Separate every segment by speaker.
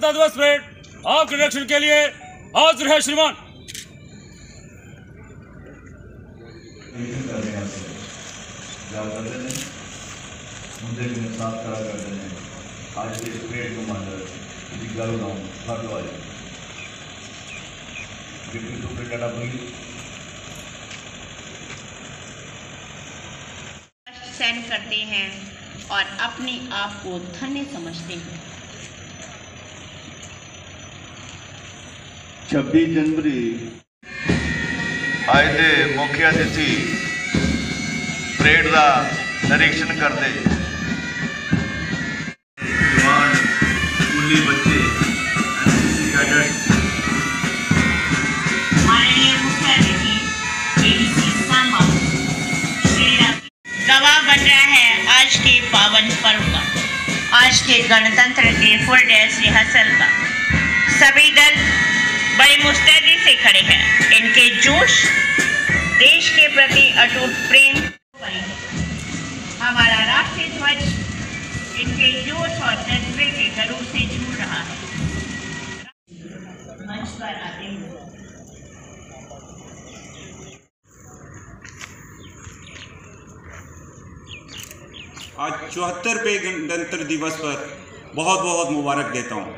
Speaker 1: स्वतंत्रता दिवस परेड आपके निरीक्षण के लिए हाजिर है श्रीमान।
Speaker 2: मुझे भी साफ करा करते हैं आज के परेड कमांडर गल गाँव Bhardwaj deputy superintendent police
Speaker 3: send करते हैं और अपने आप को धन्य समझते हैं।
Speaker 2: 26 जनवरी आज के मुख्य अतिथि परेड का निरीक्षण करते जवान स्कूली बच्चे कैडेट
Speaker 3: गवाह बन रहा है आज के पावन पर्व का, आज के गणतंत्र के फुल ड्रेस रिहर्सल का। सभी दल बड़ी मुस्तैदी से खड़े हैं। इनके जोश देश के प्रति अटूट प्रेम, हमारा राष्ट्रीय ध्वज इनके जोश और जज्बे के गरूर से झूल रहा है। मंच पर आते हैं
Speaker 4: आज 74वें गणतंत्र दिवस पर बहुत बहुत मुबारक देता हूँ।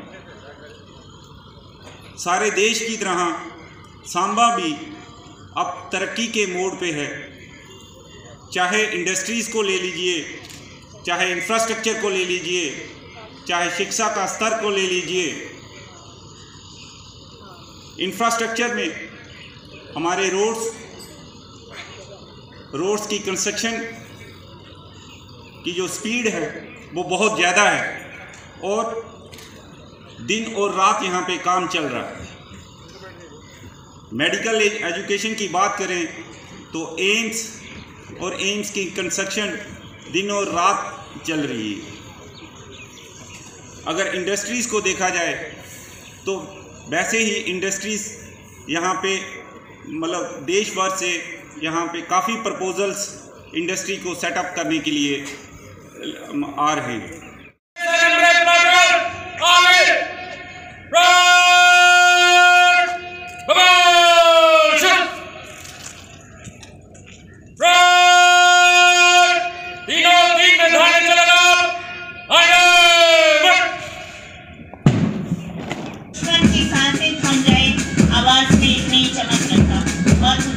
Speaker 4: सारे देश की तरह सांबा भी अब तरक्की के मोड़ पे है। चाहे इंडस्ट्रीज़ को ले लीजिए, चाहे इंफ्रास्ट्रक्चर को ले लीजिए, चाहे शिक्षा का स्तर को ले लीजिए। इंफ्रास्ट्रक्चर में हमारे रोड्स की कंस्ट्रक्शन की जो स्पीड है वो बहुत ज़्यादा है और दिन और रात यहाँ पे काम चल रहा है। मेडिकल एजुकेशन की बात करें तो एम्स की कंस्ट्रक्शन दिन और रात चल रही है। अगर इंडस्ट्रीज़ को देखा जाए तो वैसे ही इंडस्ट्रीज़ यहाँ पे मतलब देश भर से यहाँ पे काफ़ी प्रपोजल्स इंडस्ट्री को सेटअप करने के लिए आ रहे हैं।
Speaker 3: आवाज में इतनी चमक रखा बहुत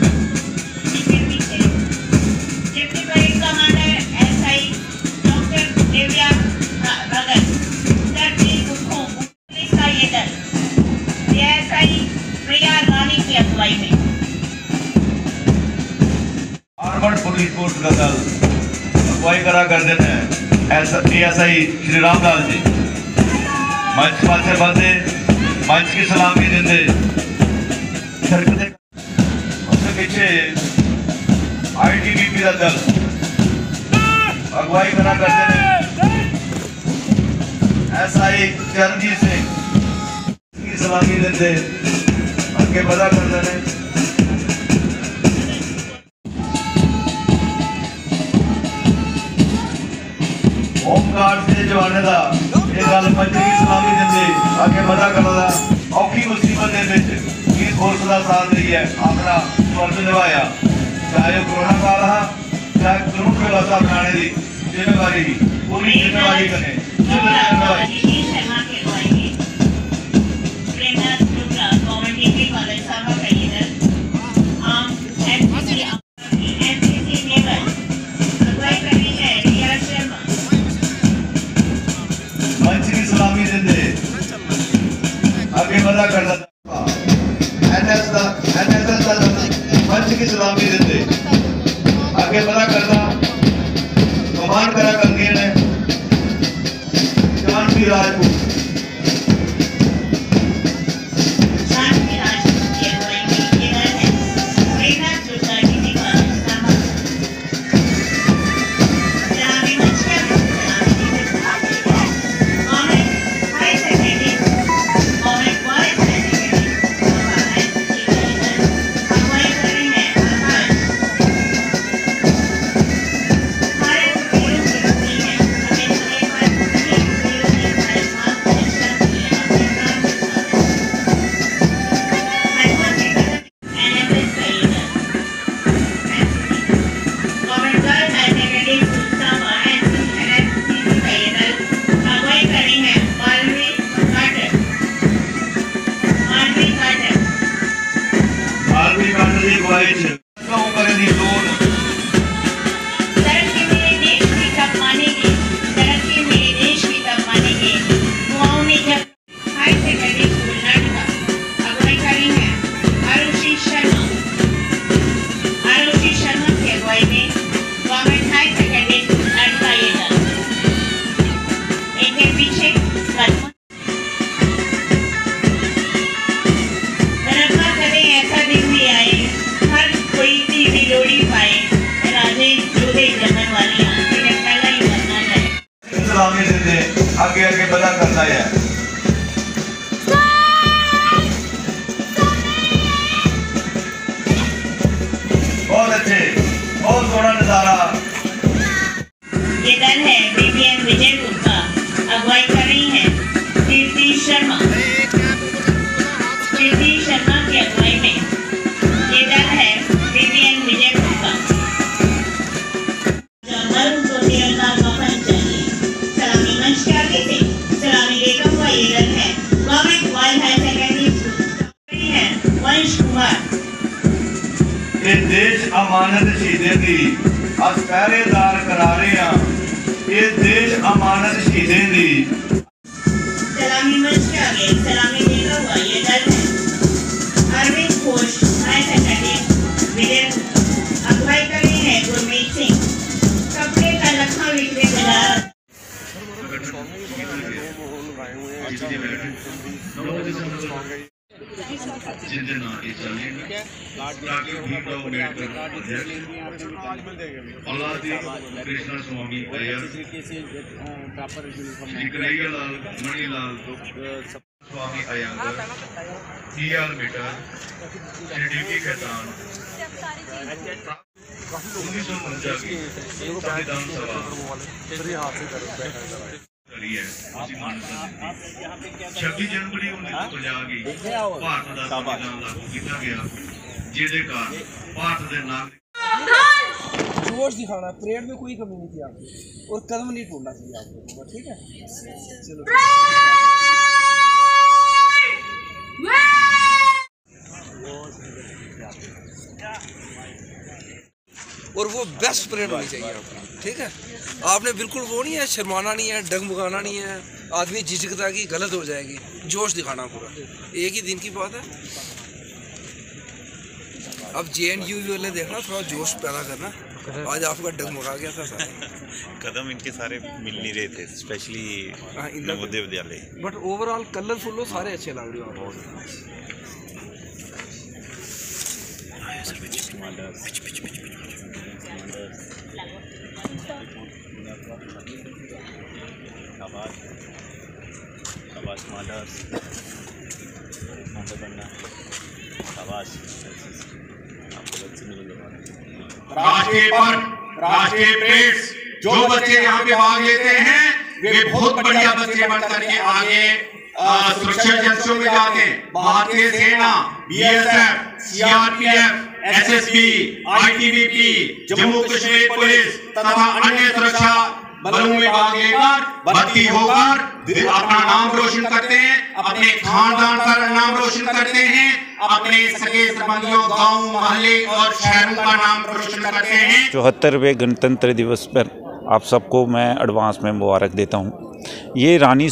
Speaker 2: आर्मड पुलिस फोर्स का दल अगुवाई करा करते हैं एएसआई श्री रामलाल जी मंच पासे बंदे मंच की सलामी देंगे। उसके पीछे ITBP का दल अगुवाई करा करते हैं SI चरणजीत सिंह की सलामी देंगे आगे बढ़ा करते हैं। होमगार्ड से जवाने का ये गल मंच की सलामी देंगे आगे बढ़ा करता औखी मुसीबत पुलिस फोर्स का साथ रही है अपना फर्ज निभाया, चाहे कोरोना काल रहा चाहे कानून व्यवस्था बनाने की जिम्मेवारी पूरी जिम्मेवारी करें। मंच की सलामी देंगे आगे बढ़ा करता NSS का मंच की सलामी देंगे आगे बढ़ा करता कमान करा करके ने जानवी राजपूत फरमाइश करें दी लोड़
Speaker 3: तरक्की मेरे देश की कब मानेंगे, तरक्की मेरे देश की कब मानेंगे। कुआओं में जब हाई सेकेंडरी स्कूल नाटका अगुवाई करी है आरुषि शर्मा की अगुवाई में गवर्नमेंट हाई सेकेंडरी स्कूल नाटका ये दल इनके पीछे कदम रब्बा करे ऐसा दिन भी आए हर कोई टीवी लोड़ी पाए राजे जोधे जमन वाली आंखें ने पहला ही बनना जाए।
Speaker 2: सलामी देते आगे आगे बड़ा करता है। बहुत अच्छे, बहुत सोना नजारा।
Speaker 3: ये दल है बीबीएन विजयपुर का, अगुवाई कर रही है कीर्ति शर्मा की अगुवाई में ये दल है बीबीएन विजयपुर का। मर्द को तिरंगा कफन चाहिए, सलामी मंच के आगे से सलामी देता हुआ ये दल है government boys high secondary school है वंश कुमार।
Speaker 2: ये देश अमानत शहीदें दी अस पहरेदार करा रहे हैं। ये देश अमानत शहीदें दी।
Speaker 3: सलामी मंच के आगे सलामी देता हुआ ये दल है अरविंद घोष हाई सेकेंडरी विजयपुर, अगुवाई कर रहे हैं गुरमीत सिंह। कपड़े का लखा विक्रेता
Speaker 2: कृष्णा स्वामी अय्यर, कन्हैयालाल मणिलाल स्वामी अयंगर, PR मीटर, DP खेतान, 1949 की संविधान सभा 26 जनवरी 1950 की भारत का संविधान लागू किया गया, जिसके कारण भारत के नागरिक
Speaker 5: जोश दिखाना, परेड में कोई कमी नहीं थी आपको और कदम नहीं टूटना चाहिए आपको, ठीक है। चलो और वो बेस्ट परेड होनी चाहिए आपकी, ठीक है। आपने बिल्कुल वो नहीं है, शर्माना नहीं है, डगमगाना नहीं है, आदमी झिझकता कि गलत हो जाएगी, जोश दिखाना पूरा। एक ही दिन की बात है। अब JNU वाले देखना, थोड़ा जोश पैदा करना। आज आपका डगमगा गया था सारा।
Speaker 6: कदम इनके सारे मिल नहीं रहे थे, specially Navodaya Vidyalaya,
Speaker 5: but overall colourful हो, सारे अच्छे लग रहे हो।
Speaker 7: राष्ट्रीय पर्व, राष्ट्रीय परेड, जो बच्चे यहाँ पे भाग लेते हैं वे बहुत बढ़िया बच्चे बन करके आगे सुरक्षा एजेंसियों में जाते हैं। भारतीय सेना, BSF, CRPF, SSB, ITBP, Jammu Kashmir police तथा अन्य सुरक्षा बलों में भाग लेकर भर्ती होकर अपना नाम रोशन करते हैं, अपने खानदान का नाम रोशन करते हैं, अपने सगे संबंधियों, गांव, मोहल्ले और शहरों का नाम रोशन करते हैं।
Speaker 6: 74वें गणतंत्र दिवस पर आप सबको मैं एडवांस में मुबारक देता हूं। ये रानी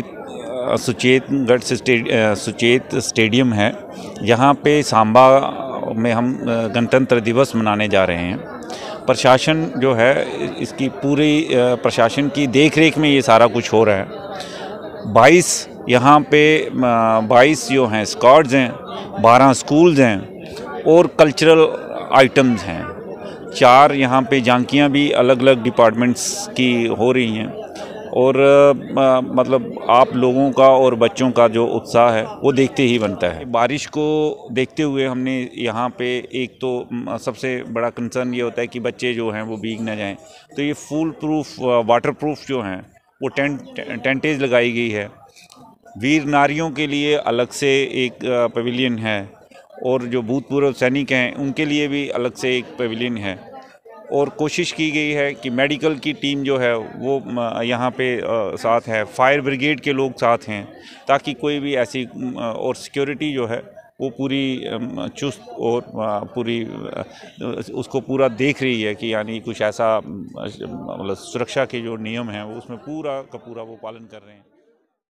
Speaker 6: सुचेत स्टेडियम है, यहाँ पे सांबा में हम गणतंत्र दिवस मनाने जा रहे हैं। प्रशासन जो है, इसकी पूरी प्रशासन की देखरेख में ये सारा कुछ हो रहा है। 22 यहाँ पे 22 जो हैं स्क्वाड्स हैं, 12 स्कूल्स हैं और कल्चरल आइटम्स हैं। 4 यहाँ पे झांकियाँ भी अलग अलग डिपार्टमेंट्स की हो रही हैं। और मतलब आप लोगों का और बच्चों का जो उत्साह है वो देखते ही बनता है। बारिश को देखते हुए हमने यहाँ पे एक तो सबसे बड़ा कंसर्न ये होता है कि बच्चे जो हैं वो भीग ना जाएं, तो ये फुल प्रूफ वाटर प्रूफ जो हैं वो टेंटेज लगाई गई है। वीर नारियों के लिए अलग से एक पवेलियन है और जो भूतपूर्व सैनिक हैं उनके लिए भी अलग से एक पवेलियन है। और कोशिश की गई है कि मेडिकल की टीम जो है वो यहाँ पे साथ है, फायर ब्रिगेड के लोग साथ हैं, ताकि कोई भी ऐसी और सिक्योरिटी जो है वो पूरी चुस्त और पूरी उसको पूरा देख रही है कि यानी कुछ ऐसा मतलब सुरक्षा के जो नियम हैं वो उसमें पूरा का पूरा वो पालन कर रहे हैं।